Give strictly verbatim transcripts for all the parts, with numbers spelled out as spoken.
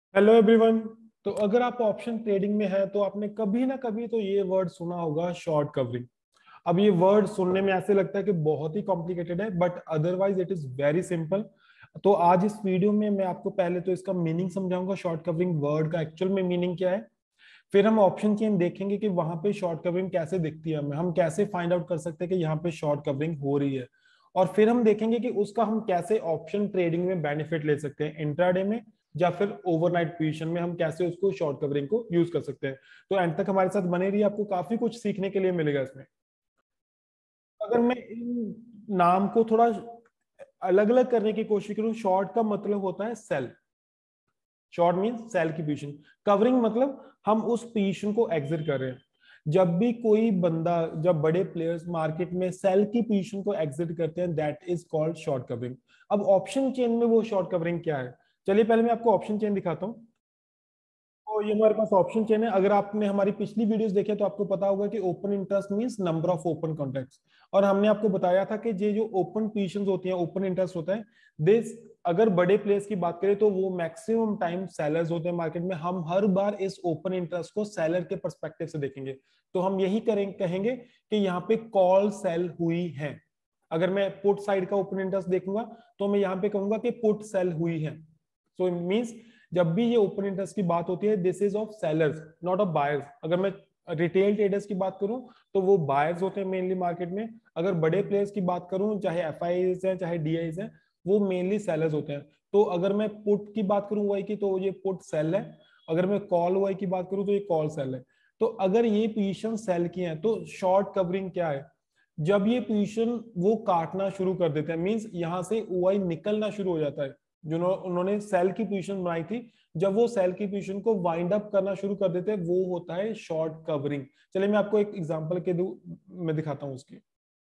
Hello everyone. तो अगर आप ऑप्शन ट्रेडिंग में हैं तो आपने कभी ना कभी तो ये वर्ड सुना होगा, शॉर्ट कवरिंग। अब ये वर्ड सुनने में ऐसे लगता है कि बहुत ही कॉम्प्लिकेटेड है, but otherwise it is very simple. तो आज इस वीडियो में मैं आपको पहले तो इसका मीनिंग समझाऊंगा, शॉर्ट कवरिंग वर्ड का एक्चुअल में मीनिंग क्या है। फिर हम ऑप्शन चेन देखेंगे कि वहां पे शॉर्ट कवरिंग कैसे दिखती है, हमें हम कैसे फाइंड आउट कर सकते हैं कि यहाँ पे शॉर्ट कवरिंग हो रही है। और फिर हम देखेंगे कि उसका हम कैसे ऑप्शन ट्रेडिंग में बेनिफिट ले सकते हैं, इंट्राडे में या फिर ओवरनाइट पोजीशन में हम कैसे उसको शॉर्ट कवरिंग को यूज कर सकते हैं। तो एंड तक हमारे साथ बने रहिए, आपको काफी कुछ सीखने के लिए मिलेगा इसमें। अगर मैं इन नाम को थोड़ा अलग अलग करने की कोशिश करूं, शॉर्ट का मतलब होता है सेल। शॉर्ट मीन्स सेल की पोजीशन। कवरिंग मतलब हम उस पोजीशन को एग्जिट कर रहे हैं। जब भी कोई बंदा, जब बड़े प्लेयर्स मार्केट में सेल की पोजीशन को एग्जिट करते हैं, that is called short covering. अब ऑप्शन चेन में वो शॉर्ट कवरिंग क्या है, चलिए पहले मैं आपको ऑप्शन चेन दिखाता हूँ। तो ये हमारे पास ऑप्शन चेन है। अगर आपने हमारी पिछली वीडियोस देखे तो आपको पता होगा कि open interest means number of open contracts. और हमने आपको बताया था कि ये जो ओपन पोजीशंस होती हैं, ओपन इंटरेस्ट होता है, दिस अगर बड़े प्लेयर्स की बात करें तो वो मैक्सिमम टाइम सेलर्स होते हैं मार्केट में। हम हर बार इस ओपन इंटरेस्ट को सेलर के पर्सपेक्टिव से देखेंगे। तो हम यही करें कहेंगे कि यहाँ पे कॉल सेल हुई है। अगर मैं पुट साइड का ओपन इंटरेस्ट देखूंगा तो मैं यहाँ पे कहूंगा कि पुट सेल हुई है। सो मीन्स जब भी ये ओपन इंटरेस्ट की बात होती है, this is of sellers not of buyers. अगर मैं रिटेल ट्रेडर्स की बात करूं तो वो बायर्स होते हैं मेनली मार्केट में। अगर बड़े प्लेयर्स की बात करूं, चाहे एफ आई हैं चाहे डी आईज हैं, वो मेनली सेलर्स होते हैं। तो अगर मैं पुट की बात करूं वाई की, तो ये पुट सेल है। अगर मैं कॉल वाई की बात करूं तो ये कॉल सेल है। तो अगर ये पोजीशन सेल की है तो शॉर्ट कवरिंग क्या है, जब ये पोजीशन वो काटना शुरू कर देते हैं, मींस यहां से ओआई निकलना शुरू हो जाता है। जो उन्होंने सेल की पोजीशन बनाई थी, जब वो सेल की पोजीशन को वाइंड अप करना शुरू कर देते हैं, वो होता है शॉर्ट कवरिंग। चलिए मैं आपको एक एग्जांपल के दू मैं दिखाता हूँ उसकी।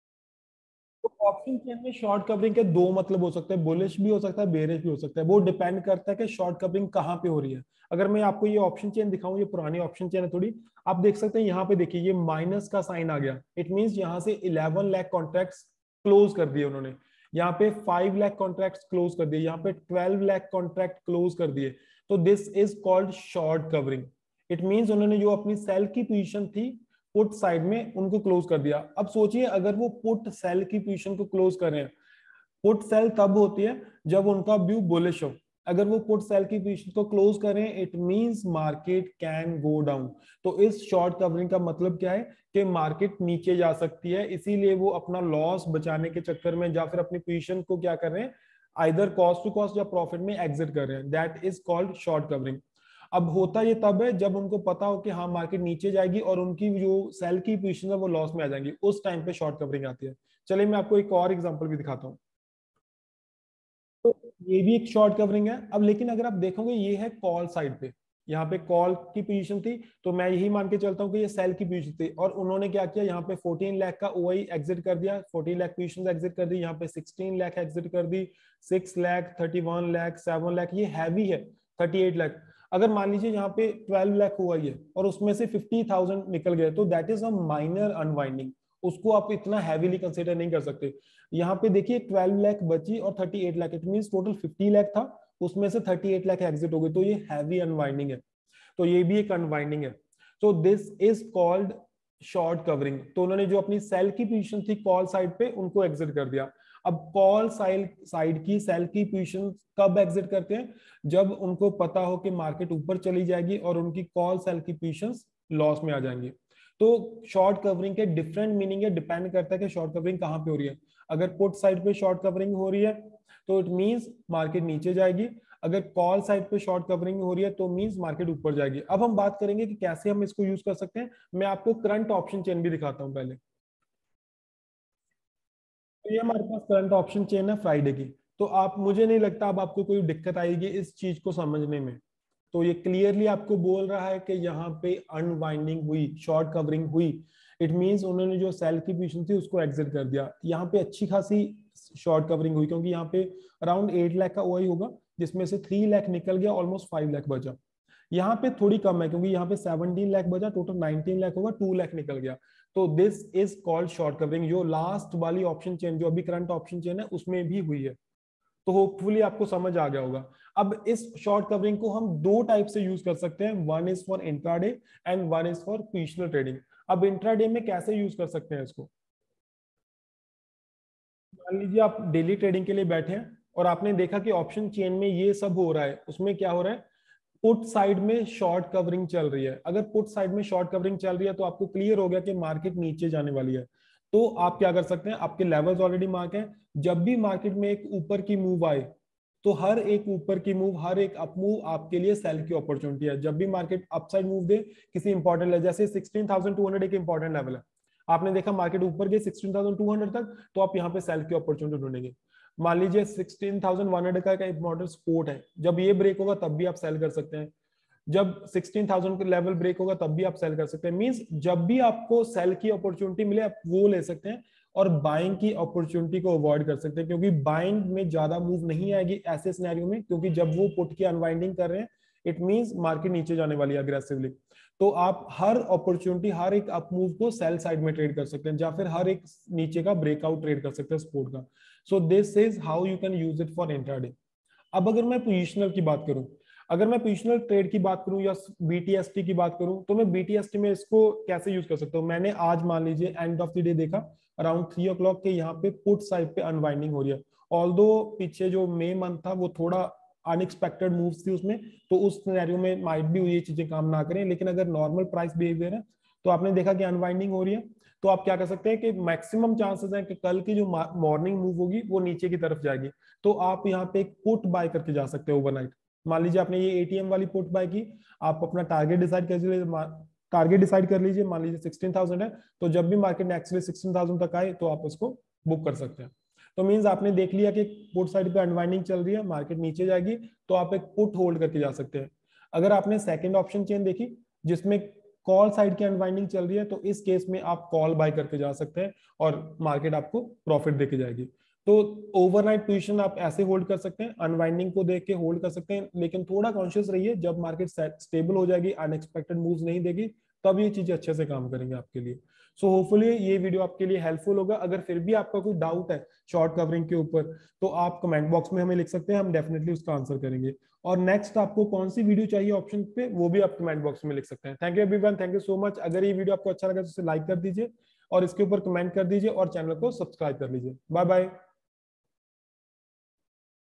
तो ऑप्शन चेन में शॉर्ट कवरिंग के दो मतलब हो सकते हैं, बुलिश भी हो सकता है, बेरिश भी हो सकता है। वो डिपेंड करता है कि शॉर्ट कवरिंग कहाँ पे हो रही है। अगर मैं आपको ये ऑप्शन चेन दिखाऊं, ये पुरानी ऑप्शन चेन है थोड़ी, आप देख सकते हैं यहाँ पे देखिए ये माइनस का साइन आ गया। इट मींस यहाँ से इलेवन लाख कॉन्ट्रैक्ट्स क्लोज कर दिए उन्होंने। यहाँ पे फाइव लाख कॉन्ट्रैक्ट्स क्लोज कर दिए, यहाँ पे ट्वेल्व लाख कॉन्ट्रैक्ट क्लोज कर दिए। तो this is called short covering. It means उन्होंने जो अपनी सेल की पोजीशन थी पुट साइड में, उनको क्लोज कर दिया। अब सोचिए अगर वो पुट सेल की पोजीशन को क्लोज कर रहे हैं, पुट सेल तब होती है जब उनका व्यू बुलिश हो। अगर वो पुट सेल की पोजीशन को क्लोज करें, it means market can go down. तो इस शॉर्ट कवरिंग का मतलब क्या है कि मार्केट नीचे जा सकती है, इसीलिए वो अपना लॉस बचाने के चक्कर में या फिर अपनी पोजीशन को क्या कर रहे हैं, आइदर कॉस्ट टू कॉस्ट या प्रॉफिट में एग्जिट कर रहे हैं। That is called short covering. अब होता ये तब है जब उनको पता हो कि हाँ मार्केट नीचे जाएगी और उनकी जो सेल की पोजीशन है वो लॉस में आ जाएंगी, उस टाइम पे शॉर्ट कवरिंग आती है। चलिए मैं आपको एक और एग्जांपल भी दिखाता हूँ। तो ये भी एक शॉर्ट कवरिंग है। अब लेकिन अगर आप देखोगे ये है कॉल साइड पे, यहाँ पे कॉल की पोजीशन थी, तो मैं यही मान के चलता हूँ कि ये सेल की पोजीशन थी। और उन्होंने क्या किया, यहाँ पे फोर्टीन लाख का ओआई एग्जिट कर दिया, फोर्टीन लाख पोजीशन एग्जिट कर दी, यहाँ पे सिक्सटीन लाख एग्जिट कर दी, six lakh, thirty one lakh, seven lakh, ये हैवी है, थर्टी एट लाख। अगर मान लीजिए यहाँ पे ट्वेल्व लाख हुआ है और उसमें से फिफ्टी थाउजेंड निकल गए, तो that is a minor unwinding. उसको आप इतना हैवीली कंसिडर नहीं कर सकते। यहाँ पे देखिए ट्वेल्व लाख बची और thirty eight lakh, it mean total fifty lakh था, उसमें से थर्टी एट लाख एग्जिट हो गए, तो ये हैवी अनवाइंडिंग है। तो ये भी एक अनवाइंडिंग है। तो this is called short covering. तो उन्होंने जो अपनी सेल की पोजीशन थी कॉल साइड पे, उनको एग्जिट कर दिया। अब कॉल साइड साइड की सेल की पोजीशन कब एग्जिट करते हैं, जब उनको पता हो कि मार्केट ऊपर चली जाएगी और उनकी कॉल सेल की पोजीशन लॉस में आ जाएंगी। तो शॉर्ट कवरिंग के डिफरेंट मीनिंग है, डिपेंड करता है कि शॉर्ट कवरिंग कहां पे हो रही है। अगर पुट साइड पे शॉर्ट कवरिंग हो रही है तो इट मींस मार्केट नीचे जाएगी। अगर कॉल साइड पे शॉर्ट कवरिंग हो रही है तो मींस मार्केट ऊपर जाएगी। अब हम बात करेंगे कि कैसे हम इसको यूज कर सकते हैं। मैं आपको करंट ऑप्शन चेन भी दिखाता हूं पहले। तो ये हमारे पास करंट ऑप्शन चेन है फ्राइडे की। तो आप, मुझे नहीं लगता अब आपको कोई दिक्कत आएगी इस चीज को समझने में। तो ये क्लियरली आपको बोल रहा है कि यहाँ पे अनवाइंडिंग हुई, शॉर्ट कवरिंग हुई। इट मींस उन्होंने जो सेल की पोजीशन थी उसको एग्जिट कर दिया। यहाँ पे अच्छी खासी शॉर्ट कवरिंग हुई, क्योंकि यहाँ पे अराउंड एट लाख का ओआई होगा, जिसमें से थ्री लाख निकल गया, ऑलमोस्ट फाइव लाख बचा। यहाँ पे थोड़ी कम है क्योंकि यहाँ पे सेवनटीन लाख बचा, टोटल नाइनटीन लाख होगा, टू लाख निकल गया। तो this is called short covering, जो लास्ट वाली ऑप्शन चेन, जो अभी करंट ऑप्शन चेन है, उसमें भी हुई है। तो होपफुली आपको समझ आ गया होगा। अब इस शॉर्ट कवरिंग को हम दो टाइप से यूज कर सकते हैं, one is for intraday and one is for positional trading. अब इंट्राडे में कैसे यूज कर सकते हैं इसको? मान लीजिए आप डेली ट्रेडिंग के लिए बैठे हैं और आपने देखा कि ऑप्शन चेन में ये सब हो रहा है, उसमें क्या हो रहा है, पुट साइड में शॉर्ट कवरिंग चल रही है। अगर पुट साइड में शॉर्ट कवरिंग चल रही है तो आपको क्लियर हो गया कि मार्केट नीचे जाने वाली है। तो आप क्या कर सकते हैं, आपके लेवल्स ऑलरेडी मार्क हैं, जब भी मार्केट में एक ऊपर की मूव आए तो हर एक ऊपर की मूव, हर एक अप मूव आपके लिए सेल की अपॉर्चुनिटी है। जब भी मार्केट अपसाइड मूव दे किसी इंपॉर्टेंट लेवल, जैसे सिक्सटीन थाउजेंड टू हंड्रेड एक इंपॉर्टेंट लेवल है, आपने देखा मार्केट ऊपर गई सिक्सटीन थाउजेंड टू हंड्रेड तक, तो आप यहाँ पे सेल की अपॉर्चुनिटी ढूंढेंगे। मान लीजिए सिक्सटीन थाउजेंड वन हंड्रेड का इंपॉर्टेंट सपोर्ट है, जब ये ब्रेक होगा तब भी आप सेल कर सकते हैं, जब सिक्सटीन थाउजेंड का लेवल ब्रेक होगा तब भी आप सेल कर सकते हैं। मींस जब भी आपको सेल की अपॉर्चुनिटी मिले आप वो ले सकते हैं, और बाइंग की अपॉर्चुनिटी को अवॉइड कर सकते हैं, क्योंकि बाइंग में ज्यादा मूव नहीं आएगी ऐसे सिनेरियो में, क्योंकि जब वो पुट की अनवाइंडिंग कर रहे हैं इट मींस मार्केट नीचे जाने वाली है अग्रेसिवली। तो आप हर अपॉर्चुनिटी, हर एक अप मूव को सेल साइड में ट्रेड कर सकते हैं, या फिर हर एक नीचे का ब्रेकआउट ट्रेड कर सकते हैं सपोर्ट का। So this is how you can use it for intraday. अब अगर मैं पोजिशनल की बात करूं, अगर मैं पोजिशनल ट्रेड की बात करूं या बीटीएसटी की बात करूं, तो मैं बीटीएसटी में इसको कैसे यूज कर सकता हूं? मैंने आज मान लीजिए एंड ऑफ द डे देखा अराउंड थ्री ओ क्लॉक के यहाँ पे पुट साइड पे अनवाइंडिंग हो रही है। ऑल्दो पीछे जो मई मंथ था वो थोड़ा अनएक्सपेक्टेड मूव्स थी उसमें, तो उस सिनेरियो में माइट भी ये चीजें काम ना करें, लेकिन अगर नॉर्मल प्राइस बिहेवियर है तो आपने देखा कि अनवाइंडिंग हो रही है, तो आप क्या कर सकते हैं कि मैक्सिमम चांसेस हैं कि कल की जो मॉर्निंग मूव होगी वो नीचे की तरफ जाएगी, तो आप यहाँ पे एक पुट बाय करके जा सकते हैं ओवरनाइट। मान लीजिए आपने ये एटीएम वाली पुट बाय की, आप अपना टारगेट डिसाइड कर लीजिए, टारगेट डिसाइड कर लीजिए, मान लीजिए सिक्सटीन थाउजेंड है, तो जब भी मार्केट नेक्स्ट सिक्सटीन थाउजेंड तक आए तो आप उसको बुक कर सकते हैं। तो मींस आपने देख लिया कि पुट साइड पे अनवाइंडिंग चल रही है, मार्केट नीचे जाएगी, तो आप एक पुट होल्ड करके जा सकते हैं। अगर आपने सेकंड ऑप्शन चेन देखी जिसमें कॉल साइड की अनवाइंडिंग चल रही है, तो इस केस में आप कॉल बाय करके जा सकते हैं और मार्केट आपको प्रॉफिट देके जाएगी। तो ओवरनाइट पोजीशन आप ऐसे होल्ड कर सकते हैं, अनवाइंडिंग को देख के होल्ड कर सकते हैं, लेकिन थोड़ा कॉन्शियस रहिए, जब मार्केट स्टेबल हो जाएगी, अनएक्सपेक्टेड मूव्स नहीं देगी, तब ये चीजें अच्छे से काम करेंगे आपके लिए। सो होपफुली ये वीडियो आपके लिए हेल्पफुल होगा। अगर फिर भी आपका कोई डाउट है शॉर्ट कवरिंग के ऊपर, तो आप कमेंट बॉक्स में हमें लिख सकते हैं, हम डेफिनेटली उसका आंसर करेंगे। और नेक्स्ट आपको कौन सी वीडियो चाहिए ऑप्शन पे, वो भी आप कमेंट बॉक्स में लिख सकते हैं। Thank you everyone, thank you so much. अगर ये वीडियो आपको अच्छा लगा तो इसे लाइक कर दीजिए और इसके ऊपर कमेंट कर दीजिए और चैनल को सब्सक्राइब कर लीजिए। Bye bye.